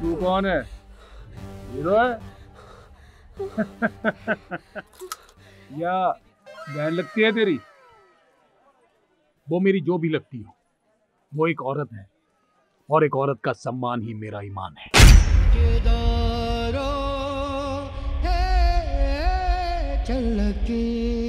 तू कौन है? हीरो है या बहन लगती है तेरी? वो मेरी जो भी लगती हो, वो एक औरत है और एक औरत का सम्मान ही मेरा ईमान है। चल के